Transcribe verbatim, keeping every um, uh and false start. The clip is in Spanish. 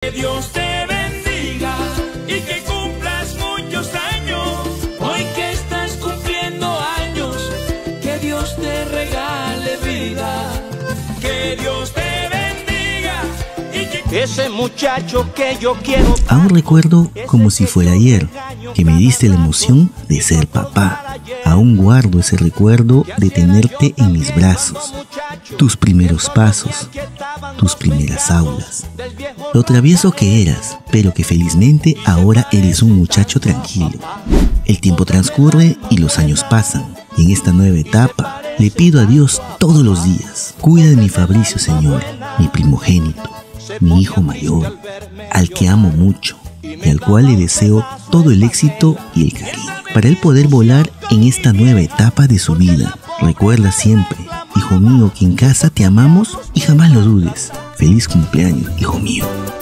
Que Dios te bendiga y que cumplas muchos años. Hoy que estás cumpliendo años, que Dios te regale vida. Que Dios te bendiga y que ese muchacho que yo quiero. Aún recuerdo como si fuera ayer que me diste la emoción de ser papá. Aún guardo ese recuerdo de tenerte en mis brazos, tus primeros pasos, tus primeras aulas, lo travieso que eras, pero que felizmente ahora eres un muchacho tranquilo. El tiempo transcurre y los años pasan, y en esta nueva etapa le pido a Dios todos los días: cuida de mi Fabricio, Señor, mi primogénito, mi hijo mayor, al que amo mucho y al cual le deseo todo el éxito y el cariño, para él poder volar en esta nueva etapa de su vida. Recuerda siempre, hijo mío, que en casa te amamos y jamás lo dudes. Feliz cumpleaños, hijo mío.